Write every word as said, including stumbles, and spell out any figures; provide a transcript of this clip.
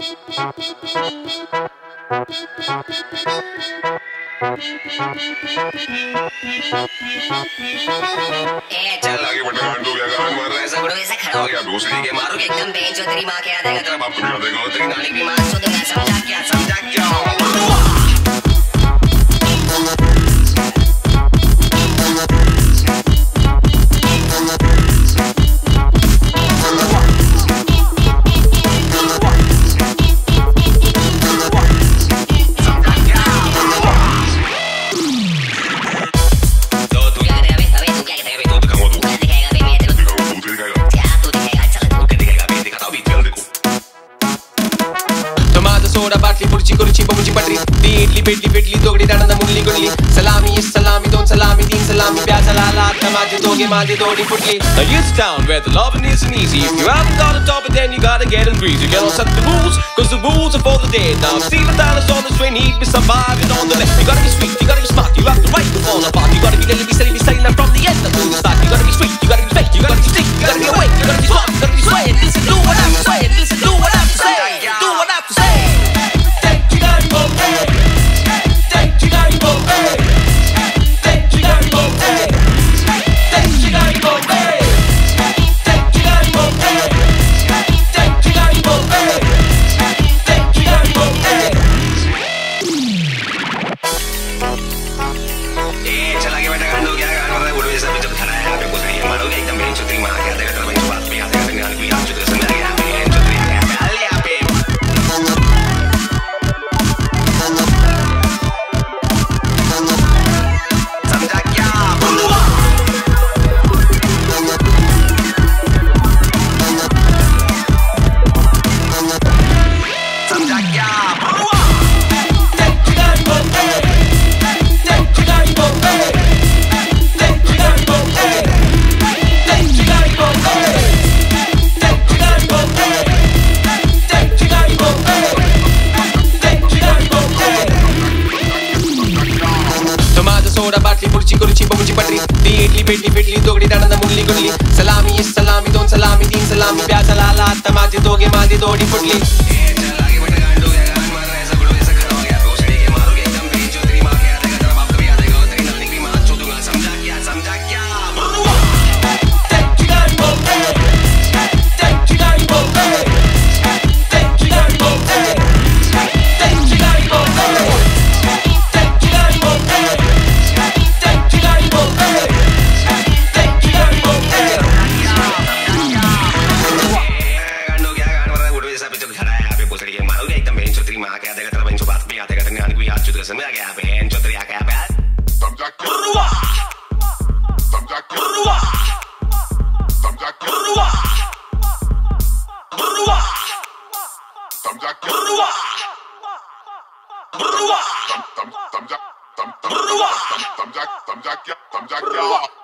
चल आगे बढ़ गांडू या गान मार रहा है सब ऐसे खड़ा हो गया दूसरी के मारो एकदम बेंच जो तेरी माँ के आ देगा तेरा बाप भी आ देगा तेरी नानी भी मार सो तो मैं समझा क्या समझा क्या सोडा बाटली पुढची कुर्ची बमुची पटरी ती इडली पेटली पेटली दोगडी दांडा मुरली गुडली सलामी इस सलामी दोन सलामी तीन सलामी प्याचा लाला आता माझे दोघे माझे दोडी फुटली. Now it's town where the loving isn't easy. If you haven't got a top, then you gotta get in greasy. You cannot set the rules, cause the rules are for the dead. Now Steven Tyler's on the train, he'd be surviving on the left. You gotta be sweet, you gotta be smart, you have to write the phone apart. You gotta be little, be silly, be silly, from the end to the start. You gotta be sweet, you gotta be fake, you gotta be stick, you gotta be awake, you gotta be smart, you gotta be swaying. Listen, do what I have to say, listen, do what I have to say, do what I have to say. Soda बाटली पुढची कुर्ची बमुची पटरी ती इडली पेटली पेटली दोगडी दांडा मुरली goodly सलामी इस सलामी दोन सलामी तीन सलामी प्याचा लाला आता माझे दोघे माझे दोडी फुटली. Tam jak, tam jak, tam jak, tam jak, tam jak, tam jak,